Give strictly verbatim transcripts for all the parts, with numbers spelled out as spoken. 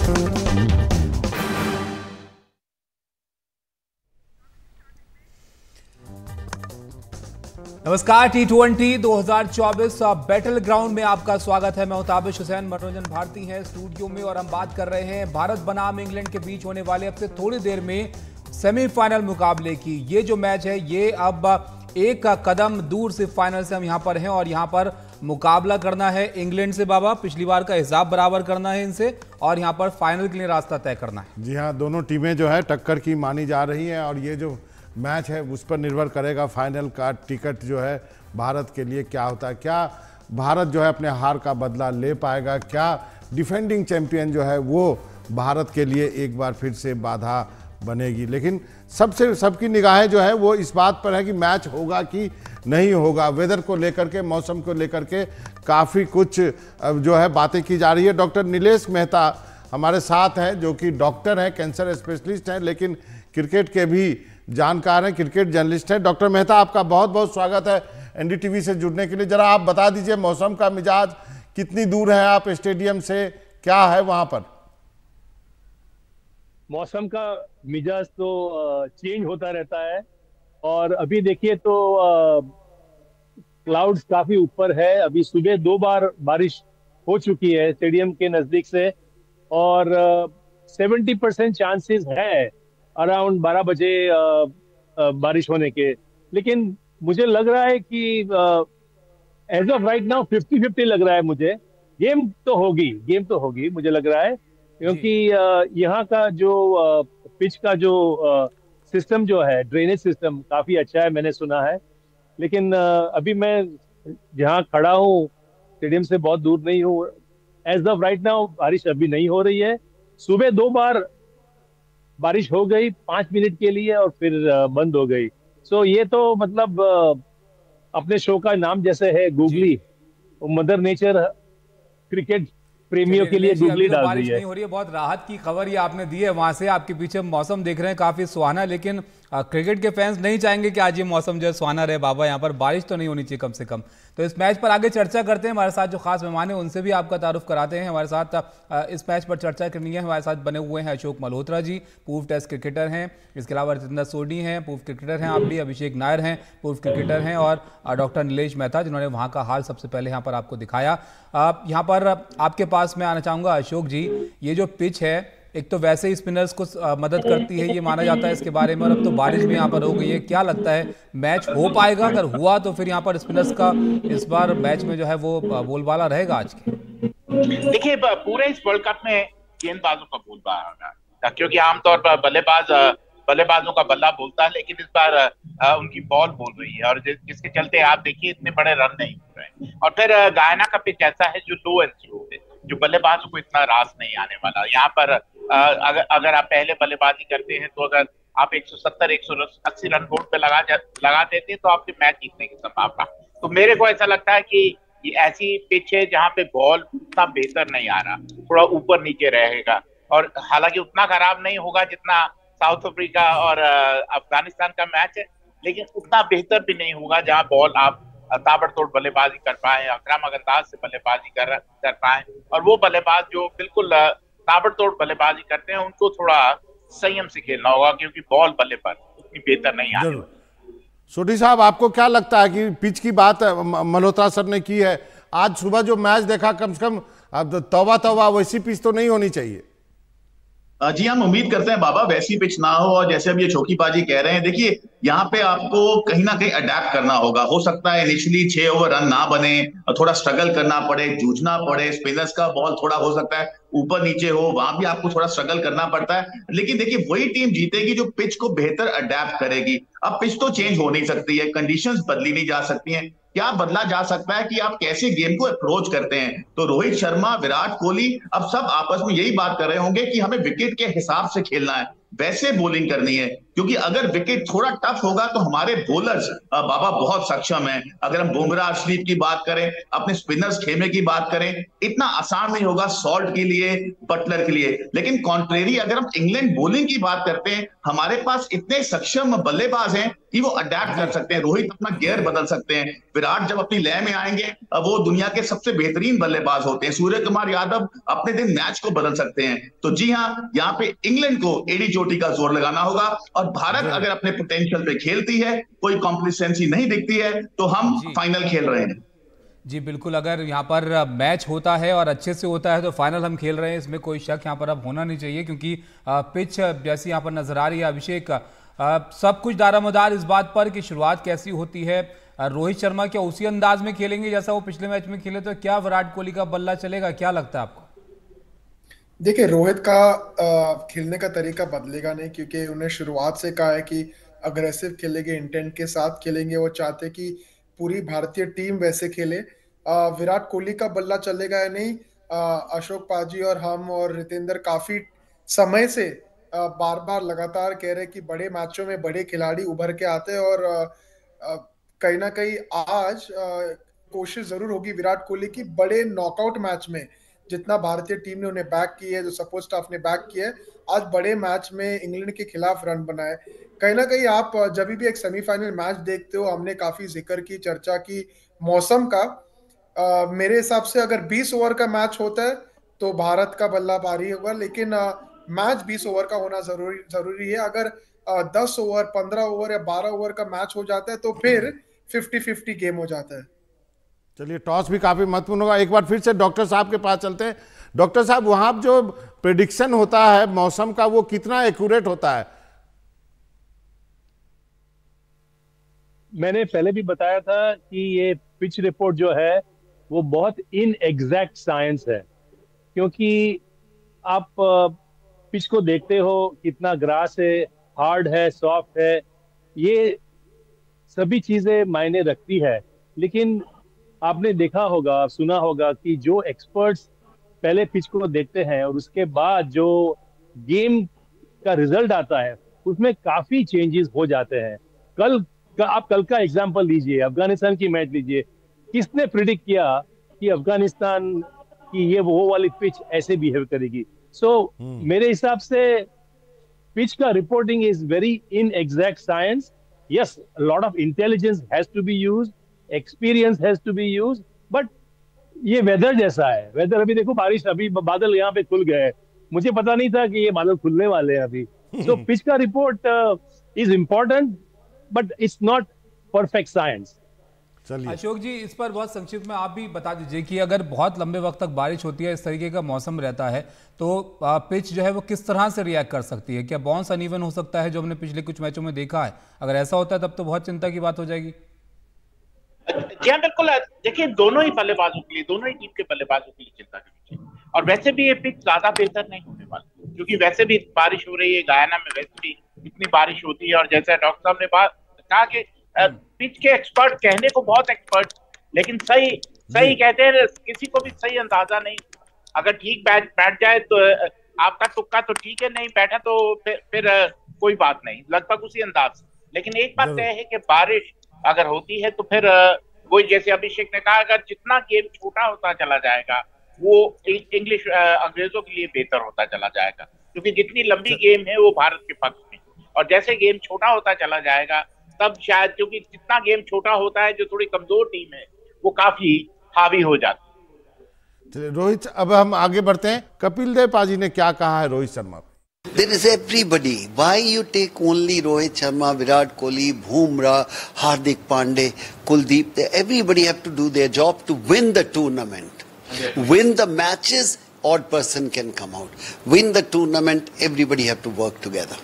नमस्कार, T twenty दो हज़ार चौबीस बैटल ग्राउंड में आपका स्वागत है। मैं ताबिश हुसैन, मनोरंजन भारती हैं स्टूडियो में और हम बात कर रहे हैं भारत बनाम इंग्लैंड के बीच होने वाले अब से थोड़ी देर में सेमीफाइनल मुकाबले की। ये जो मैच है ये अब एक कदम दूर से फाइनल से हम यहाँ पर हैं और यहाँ पर मुकाबला करना है इंग्लैंड से। बाबा, पिछली बार का हिसाब बराबर करना है इनसे और यहाँ पर फाइनल के लिए रास्ता तय करना है। जी हाँ, दोनों टीमें जो है टक्कर की मानी जा रही हैं और ये जो मैच है उस पर निर्भर करेगा फाइनल का टिकट जो है भारत के लिए क्या होता है। क्या भारत जो है अपने हार का बदला ले पाएगा, क्या डिफेंडिंग चैंपियन जो है वो भारत के लिए एक बार फिर से बाधा बनेगी। लेकिन सबसे सबकी निगाहें जो है वो इस बात पर है कि मैच होगा कि नहीं होगा। वेदर को लेकर के, मौसम को लेकर के काफ़ी कुछ जो है बातें की जा रही है। डॉक्टर नीलेश मेहता हमारे साथ हैं जो कि डॉक्टर हैं, कैंसर स्पेशलिस्ट हैं, लेकिन क्रिकेट के भी जानकार हैं, क्रिकेट जर्नलिस्ट हैं। डॉक्टर मेहता, आपका बहुत बहुत स्वागत है एनडीटीवी से जुड़ने के लिए। जरा आप बता दीजिए मौसम का मिजाज, कितनी दूर है आप स्टेडियम से, क्या है वहां पर? मौसम का मिजाज तो चेंज होता रहता है और अभी देखिए तो क्लाउड्स काफी ऊपर है। अभी सुबह दो बार बारिश हो चुकी है स्टेडियम के नजदीक से और सेवेंटी परसेंट चांसेस है अराउंड बारह बजे आ, आ, बारिश होने के। लेकिन मुझे लग रहा है कि as of right now fifty fifty लग रहा है मुझे। गेम तो होगी, गेम तो होगी मुझे लग रहा है, क्योंकि यहाँ का जो पिच का जो सिस्टम जो है, ड्रेनेज सिस्टम काफी अच्छा है मैंने सुना है। लेकिन आ, अभी मैं जहाँ खड़ा हूँ स्टेडियम से बहुत दूर नहीं हूँ। एज ऑफ राइट नाउ बारिश अभी नहीं हो रही है। सुबह दो बार बारिश हो गई पांच मिनट के लिए और फिर बंद हो गई। सो so, ये तो मतलब अपने शो का नाम जैसे है गूगली, मदर नेचर क्रिकेट प्रेमियों के लिए गूगली डाल रही है। नहीं हो रही है, बहुत राहत की खबर ये आपने दी है। वहां से आपके पीछे मौसम देख रहे हैं काफी सुहाना, लेकिन क्रिकेट के फैंस नहीं चाहेंगे कि आज ये मौसम जो है सुहाना रहे। बाबा, यहाँ पर बारिश तो नहीं होनी चाहिए कम से कम। तो इस मैच पर आगे चर्चा करते हैं। हमारे साथ जो खास मेहमान हैं उनसे भी आपका तारुफ कराते हैं। हमारे साथ इस मैच पर चर्चा करनी है, हमारे साथ बने हुए हैं अशोक मल्होत्रा जी, पूर्व टेस्ट क्रिकेटर हैं। इसके अलावा रजिंदर सोनी हैं, पूर्व क्रिकेटर हैं आप भी। अभिषेक नायर हैं, पूर्व क्रिकेटर हैं। और डॉक्टर नीलेश मेहता, जिन्होंने वहाँ का हाल सबसे पहले यहाँ पर आपको दिखाया। यहाँ पर आपके पास मैं आना चाहूँगा अशोक जी, ये जो पिच है एक तो वैसे ही स्पिनर्स को मदद करती है, ये माना जाता है इसके बारे में, और अब तो बारिश भी यहाँ पर हो गई है। क्या लगता है मैच हो पाएगा? अगर हुआ तो फिर यहाँ पर स्पिनर्स का इस बार मैच में जो है वो बोलबाला रहेगा आज के? देखिए, पूरे इस वर्ल्ड कप में गेंदबाजों का बोलबाला, क्योंकि आमतौर पर बल्लेबाज बल्लेबाजों का बल्ला बोलता है, लेकिन इस बार आ, उनकी बॉल बोल रही है और जिसके चलते आप देखिए इतने बड़े रन नहीं हो रहे। और फिर गायना का पिच ऐसा है जो लो एंड स्लो है, जो बल्लेबाजों को इतना रास नहीं आने वाला। यहाँ पर आ, अगर अगर आप पहले बल्लेबाजी करते हैं तो अगर आप एक सौ सत्तर एक सौ अस्सी रन बोर्ड पे लगा लगा देते हैं तो आपके मैच जीतने की संभावना। तो मेरे को ऐसा लगता है कि ये ऐसी पिच है जहाँ पे बॉल उतना बेहतर नहीं आ रहा, थोड़ा ऊपर नीचे रहेगा। और हालांकि उतना खराब नहीं होगा जितना साउथ अफ्रीका और अफगानिस्तान का मैच है, लेकिन उतना बेहतर भी नहीं होगा जहां बॉल आप ताबड़तोड़ बल्लेबाजी कर पाए, आक्रामक अंदाज से बल्लेबाजी कर कर पाए। और वो बल्लेबाज जो बिल्कुल ताबड़तोड़ बल्लेबाजी करते हैं उनको थोड़ा संयम से खेलना होगा, क्योंकि बॉल बल्ले पर उतनी बेहतर नहीं आती। सोनी साहब, आपको क्या लगता है कि पिच की बात मल्होत्रा सर ने की है, आज सुबह जो मैच देखा, कम से कम अब तौबा तौबा वैसी पिच तो नहीं होनी चाहिए? जी, हम उम्मीद करते हैं बाबा वैसी पिच ना हो। और जैसे अब ये शौकीबाजी कह रहे हैं, देखिए यहाँ पे आपको कहीं ना कहीं अडेप्ट करना होगा। हो सकता है इनिशियली छह ओवर रन ना बने, थोड़ा स्ट्रगल करना पड़े, जूझना पड़े, स्पिनर्स का बॉल थोड़ा हो सकता है ऊपर नीचे हो, वहां भी आपको थोड़ा स्ट्रगल करना पड़ता है। लेकिन देखिए वही टीम जीतेगी जो पिच को बेहतर अडेप्ट करेगी। अब पिच तो चेंज हो नहीं सकती है, कंडीशंस बदली नहीं जा सकती हैं। क्या बदला जा सकता है कि आप कैसे गेम को अप्रोच करते हैं। तो रोहित शर्मा, विराट कोहली अब सब आपस में यही बात कर रहे होंगे कि हमें विकेट के हिसाब से खेलना है, वैसे बॉलिंग करनी है। क्योंकि अगर विकेट थोड़ा टफ होगा तो हमारे बॉलर्स बाबा बहुत सक्षम हैं। अगर हम बुमराह, अर्शदीप की बात करें, अपने स्पिनर्स खेमे की बात करें, इतना आसान नहीं होगा सॉल्ट के लिए, बटलर के लिए। लेकिन कॉन्ट्रेरी अगर हम इंग्लैंड बॉलिंग की बात करते हैं, हमारे पास इतने सक्षम बल्लेबाज हैं कि वो अडेप्ट कर सकते हैं, रोहित अपना गियर बदल सकते हैं, विराट जब अपनी लय में आएंगे वो दुनिया के सबसे बेहतरीन बल्लेबाज होते हैं, सूर्य कुमार यादव अपने दिन मैच को बदल सकते हैं। तो जी हाँ, यहाँ पे इंग्लैंड को एडी चोटी का जोर लगाना होगा और भारत अगर अपने पोटेंशियल पे खेलती है, कोई कॉम्प्लिसेंसी नहीं दिखती है, तो हम फाइनल खेल रहे हैं। जी बिल्कुल, अगर यहाँ पर मैच होता है और अच्छे से होता है तो फाइनल हम खेल रहे हैं, इसमें कोई शक यहाँ पर अब होना नहीं चाहिए, क्योंकि पिच जैसी यहाँ पर नजर आ रही है अभिषेक, सब कुछ दारोमदार इस बात पर कि शुरुआत कैसी होती है। रोहित शर्मा क्या उसी अंदाज में खेलेंगे जैसा वो पिछले मैच में खेले, तो क्या विराट कोहली का बल्ला चलेगा, क्या लगता है आपको? देखिए, रोहित का खेलने का तरीका बदलेगा नहीं, क्योंकि उन्हें शुरुआत से कहा है कि अग्रेसिव खेलेंगे, इंटेंट के साथ खेलेंगे। वो चाहते कि पूरी भारतीय टीम वैसे खेले। विराट कोहली का बल्ला चलेगा या नहीं, अशोक पाजी और हम और रितेंद्र काफी समय से बार बार लगातार कह रहे कि बड़े मैचों में बड़े खिलाड़ी उभर के आते हैं, और कहीं ना कहीं आज कोशिश जरूर होगी विराट कोहली की बड़े नॉकआउट मैच में, जितना भारतीय टीम ने उन्हें बैक की है, जो सपोर्ट स्टाफ ने बैक किया है, आज बड़े मैच में इंग्लैंड के खिलाफ रन बनाए। कहीं ना कहीं आप जब भी एक सेमीफाइनल मैच देखते हो, हमने काफी जिक्र की, चर्चा की मौसम का। आ, मेरे हिसाब से अगर बीस ओवर का मैच होता है तो भारत का बल्ला भारी होगा, लेकिन आ, मैच बीस ओवर का होना जरूरी जरूरी है। अगर आ, दस ओवर, पंद्रह ओवर या बारह ओवर का मैच हो जाता है तो फिर फिफ्टी फिफ्टी गेम हो जाता है। चलिए, टॉस भी काफी महत्वपूर्ण होगा। एक बार फिर से डॉक्टर साहब के पास चलते हैं। डॉक्टर साहब, वहां जो प्रेडिक्शन होता है मौसम का, वो कितना एक्यूरेट होता है? मैंने पहले भी बताया था कि ये पिच रिपोर्ट जो है वो बहुत इन एग्जैक्ट साइंस है, क्योंकि आप पिच को देखते हो, कितना ग्रास है, हार्ड है, सॉफ्ट है, ये सभी चीजें मायने रखती है। लेकिन आपने देखा होगा, सुना होगा कि जो एक्सपर्ट्स पहले पिच को देखते हैं और उसके बाद जो गेम का रिजल्ट आता है उसमें काफी चेंजेस हो जाते हैं। कल का, आप कल का एग्जांपल लीजिए, अफगानिस्तान की मैच लीजिए, किसने प्रिडिक्ट किया कि अफगानिस्तान की ये वो वाली पिच ऐसे बिहेव करेगी? सो so, मेरे हिसाब से पिच का reporting is very inexact science. Yes, lot of intelligence has to be used, experience has to be used, but ये वेदर जैसा है। वेदर अभी देखो, बारिश, अभी बादल यहाँ पे खुल गए, मुझे पता नहीं था कि ये बादल खुलने वाले हैं अभी। सो पिच का report is important, but it's not perfect science. Ashok ji, इस पर बहुत संक्षिप्त में आप भी बता दीजिए कि अगर बहुत लंबे वक्त तक बारिश होती है, इस तरीके का मौसम रहता है, तो पिच जो है वो किस तरह से रिएक्ट कर सकती है? क्या बाउंस अनइवन हो सकता है, जो हमने पिछले कुछ मैचों में देखा है? अगर ऐसा होता है तब तो बहुत चिंता की बात हो जाएगी। जी हाँ, बिल्कुल। देखिए, दोनों ही बल्लेबाजों के लिए, दोनों ही टीम के बल्लेबाजों के लिए चिंता की विषय। और वैसे भी ये पिच ज्यादा बेहतर नहीं होने वाली, क्योंकि वैसे भी बारिश हो रही है, गयाना में वैसे भी इतनी बारिश होती है। और जैसे डॉक्टर साहब ने बात कहा कि पिच के एक्सपर्ट कहने को बहुत एक्सपर्ट, लेकिन सही सही कहते हैं, किसी को भी सही अंदाजा नहीं। अगर ठीक बैठ बैठ जाए तो आपका तुक्का तो ठीक है, नहीं बैठा तो फिर, फिर कोई बात नहीं, लगभग उसी अंदाज से। लेकिन एक बात तय है कि बारिश अगर होती है तो फिर वो, जैसे अभिषेक ने कहा, अगर जितना गेम छोटा होता चला जाएगा वो इंग्लिश अंग्रेजों के लिए बेहतर होता चला जाएगा, क्योंकि जितनी लंबी गेम है वो भारत के पक्ष में, और जैसे गेम छोटा होता चला जाएगा तब शायद, क्योंकि जितना गेम छोटा होता है, जो थोड़ी कमजोर टीम है वो काफी हावी हो जाती है। चलिए रोहित, अब हम आगे बढ़ते हैं। कपिल देव पाजी ने क्या कहा है Rohit Sharma? There is everybody. Why you take only Rohit Sharma, Virat Kohli, Bumrah, Hardik Pandey, Kuldeep? They, everybody have to do their job to win the tournament. Win the matches, odd person can come out. Win the tournament, everybody have to work together.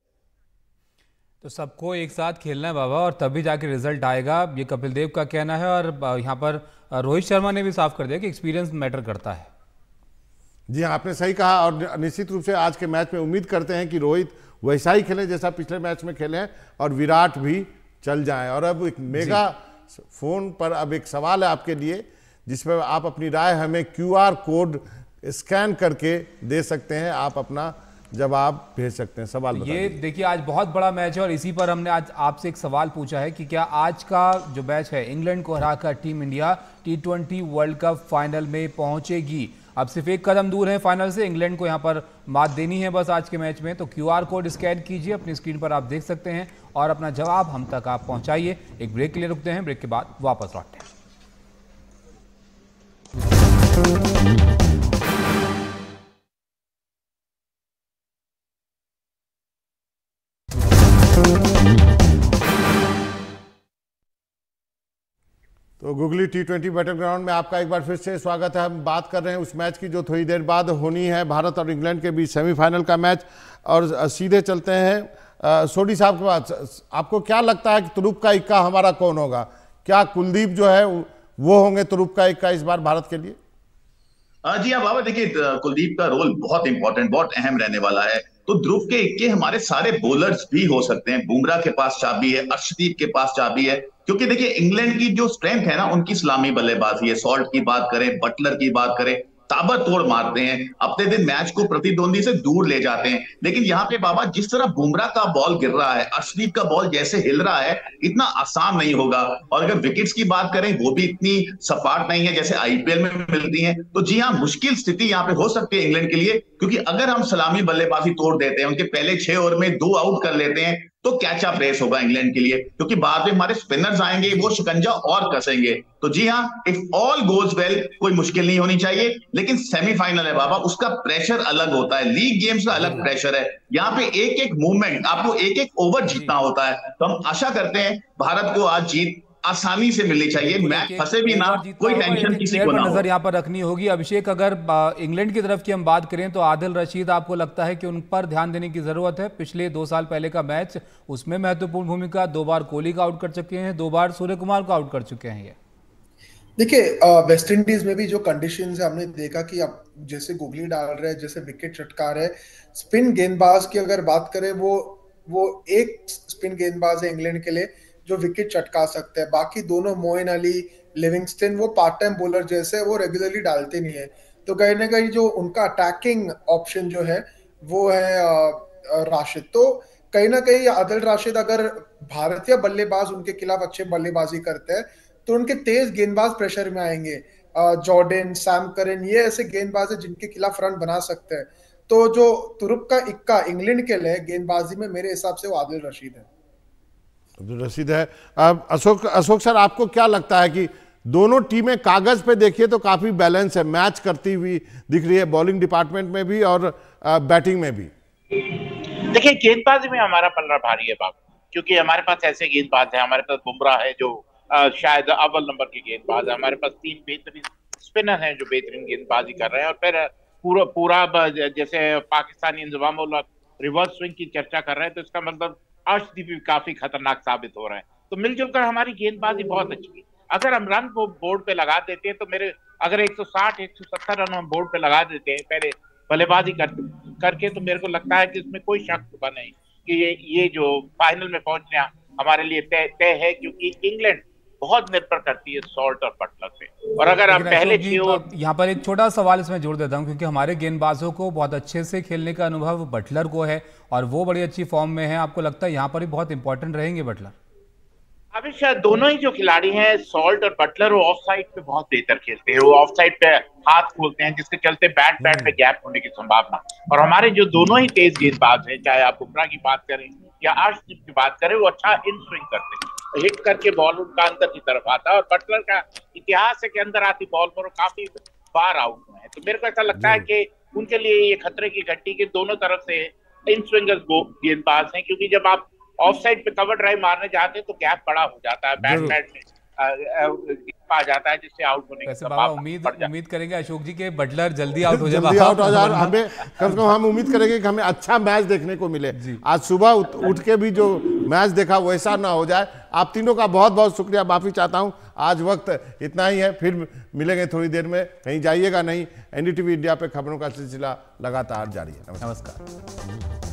तो सबको एक साथ खेलना है बाबा, और तभी जाके result आएगा, ये कपिल देव का कहना है। और यहाँ पर रोहित शर्मा ने भी साफ कर दिया कि एक्सपीरियंस मैटर करता है। जी हाँ, आपने सही कहा। और निश्चित रूप से आज के मैच में उम्मीद करते हैं कि रोहित वैसा ही खेले जैसा पिछले मैच में खेले हैं, और विराट भी चल जाएं। और अब एक मेगा फोन पर अब एक सवाल है आपके लिए, जिसमें आप अपनी राय हमें क्यूआर कोड स्कैन करके दे सकते हैं, आप अपना जवाब भेज सकते हैं। सवाल ये देखिए, आज बहुत बड़ा मैच है और इसी पर हमने आज आपसे एक सवाल पूछा है कि क्या आज का जो मैच है, इंग्लैंड को हराकर team India T twenty world cup final में पहुंचेगी? अब सिर्फ एक कदम दूर है फाइनल से, इंग्लैंड को यहाँ पर मात देनी है बस आज के मैच में। तो क्यूआर कोड स्कैन कीजिए, अपनी स्क्रीन पर आप देख सकते हैं और अपना जवाब हम तक आप पहुंचाइए। एक ब्रेक के लिए रुकते हैं, ब्रेक के बाद वापस लौटते हैं। तो googly T twenty battle ground में आपका एक बार फिर से स्वागत है। हम बात कर रहे हैं उस मैच की जो थोड़ी देर बाद होनी है, भारत और इंग्लैंड के बीच सेमीफाइनल का मैच। और सीधे चलते हैं सोडी साहब के पास। आपको क्या लगता है कि तुरुप का इक्का हमारा कौन होगा? क्या कुलदीप जो है वो होंगे तुरुप का इक्का इस बार भारत के लिए? जी हाँ बाबा, देखिए कुलदीप का रोल बहुत इंपॉर्टेंट, बहुत अहम रहने वाला है। तो ध्रुव के इक्के हमारे सारे बॉलर्स भी हो सकते हैं। बुमराह के पास चाबी है, अर्शदीप के पास चाबी है, क्योंकि देखिए इंग्लैंड की जो स्ट्रेंथ है ना, उनकी सलामी बल्लेबाजी है। सॉल्ट की बात करें, बटलर की बात करें, ताबड़तोड़ मारते हैं, अपने दिन मैच को प्रतिद्वंदी से दूर ले जाते हैं। लेकिन यहाँ पे बाबा जिस तरह बुमराह का बॉल गिर रहा है, अर्शदीप का बॉल जैसे हिल रहा है, इतना आसान नहीं होगा। और अगर विकेट्स की बात करें, वो भी इतनी सपाट नहीं है जैसे आईपीएल में मिलती हैं। तो जी हाँ, मुश्किल स्थिति यहाँ पे हो सकती है इंग्लैंड के लिए, क्योंकि अगर हम सलामी बल्लेबाजी तोड़ देते हैं, उनके पहले छह ओवर में दो आउट कर लेते हैं, तो कैचअप रेस होगा इंग्लैंड के लिए, क्योंकि बाद में हमारे स्पिनर्स आएंगे, वो शिकंजा और कसेंगे। तो जी हाँ, इफ ऑल गोज वेल कोई मुश्किल नहीं होनी चाहिए। लेकिन सेमीफाइनल है बाबा, उसका प्रेशर अलग होता है, लीग गेम्स का अलग प्रेशर है। यहाँ पे एक एक मूवमेंट, आपको एक एक ओवर जीतना होता है। तो हम आशा करते हैं भारत को आज जीत आसानी से मिलनी चाहिए, मैच फंसे भी ना, कोई टेंशन किसी को ना हो। नजर यहाँ पर रखनी होगी। अभिषेक, अगर इंग्लैंड की तरफ की हम बात करें तो आदिल रशीद, आपको लगता है कि उन पर ध्यान देने की जरूरत है? पिछले दो साल पहले का मैच, उसमें महत्वपूर्ण भूमिका, दो बार कोहली का आउट कर चुके हैं, दो बार सूर्य कुमार को आउट कर चुके हैं। ये देखिए वेस्ट इंडीज में भी जो कंडीशंस है, हमने देखा कि अब जैसे गुगली डाल रहे हैं, जैसे विकेट चटका रहे, स्पिन गेंदबाज की अगर बात करें, वो वो एक स्पिन गेंदबाज है इंग्लैंड के लिए जो विकेट चटका सकते हैं। बाकी दोनों मोइन अली, लिविंगस्टन, वो पार्ट टाइम बॉलर जैसे वो रेगुलरली डालते नहीं है। तो कहीं ना कहीं जो उनका अटैकिंग ऑप्शन जो है वो है राशिद। तो कहीं ना कहीं आदिल राशिद, अगर भारतीय बल्लेबाज उनके खिलाफ अच्छे बल्लेबाजी करते हैं तो उनके तेज गेंदबाज प्रेशर में आएंगे। जॉर्डन, सैम करन, ये ऐसे गेंदबाज है जिनके खिलाफ रन बना सकते हैं। तो जो तुरुप का इक्का इंग्लैंड के लिए गेंदबाजी में मेरे हिसाब से वो आदिल रशीद है। अब्दुल रशीद है। अब अशोक अशोक सर, आपको क्या लगता है कि दोनों टीमें कागज पे देखिए तो काफी बैलेंस है, मैच करती हुई दिख रही है, बॉलिंग डिपार्टमेंट में भी और बैटिंग में भी? देखिए गेंदबाजी में हमारा पल्ला भारी है बाबू, क्योंकि हमारे पास ऐसे गेंदबाज हैं। हमारे पास बुमराह है जो आ, शायद अव्वल नंबर के गेंदबाज है। हमारे पास तीन बेहतरीन स्पिनर हैं जो बेहतरीन गेंदबाजी कर रहे हैं। और फिर पूरा पूरा जैसे पाकिस्तानी इंतजाम रिवर्स स्विंग की चर्चा कर रहे हैं, तो इसका मतलब अर्शदीप भी काफी खतरनाक साबित हो रहे हैं। तो मिलजुल कर हमारी गेंदबाजी बहुत अच्छी है। अगर हम रन को बोर्ड पे लगा देते हैं तो मेरे अगर एक सौ साठ एक सौ सत्तर रन हम बोर्ड पे लगा देते हैं पहले बल्लेबाजी कर, करके, तो मेरे को लगता है कि इसमें कोई शक बने कि ये ये जो फाइनल में पहुंचना हमारे लिए तय तय है, क्योंकि इंग्लैंड बहुत निर्भर करती है सॉल्ट और बटलर पे। और अगर आप पहले यहाँ पर एक छोटा सवाल इसमें जोड़ देता हूँ, क्योंकि हमारे गेंदबाजों को बहुत अच्छे से खेलने का अनुभव बटलर को है और वो बड़ी अच्छी फॉर्म में है। आपको लगता है यहाँ पर भी बहुत इंपॉर्टेंट रहेंगे बटलर? अभी शायद दोनों ही जो खिलाड़ी हैं, सॉल्ट और बटलर, वो ऑफ साइड पे बहुत बेहतर खेलते हैं। वो ऑफ साइड पे हाथ खोलते हैं, जिसके चलते बैट बैट पे गैप होने की संभावना। और हमारे जो दोनों ही तेज गेंदबाज हैं, चाहे आप बुमराह की बात करें या अर्शदीप की बात करें, वो अच्छा इन स्विंग करते हैं, हिट करके बॉल उनका अंदर की तरफ आता है। और बटलर का इतिहास है कि अंदर आती बॉल पर वो काफी बार आउट हुए हैं। तो मेरे को ऐसा लगता है कि उनके लिए ये खतरे की घंटी के दोनों तरफ से इन स्विंगर्स गेंदबाज हैं, क्योंकि जब आप ऑफ साइड पे कवर ड्राइव मारने जाते हैं तो गैप बड़ा हो जाता है, बैट बैट में आ जाता है, जिससे आउट होने की संभावना। उम्मीद उम्मीद करेंगे अशोक जी के बटलर जल्दी आउट हो जाए, जल्दी आउट हो जाए। हमें कम से कम हम उम्मीद करेंगे कि हमें अच्छा मैच देखने को मिले। आज सुबह उठ, उठ के भी जो मैच देखा वैसा ना हो जाए। आप तीनों का बहुत बहुत शुक्रिया, माफी चाहता हूं, आज वक्त इतना ही है, फिर मिलेंगे थोड़ी देर में, कहीं जाइएगा नहीं। एनडीटीवी इंडिया पे खबरों का सिलसिला लगातार जारी है। नमस्कार।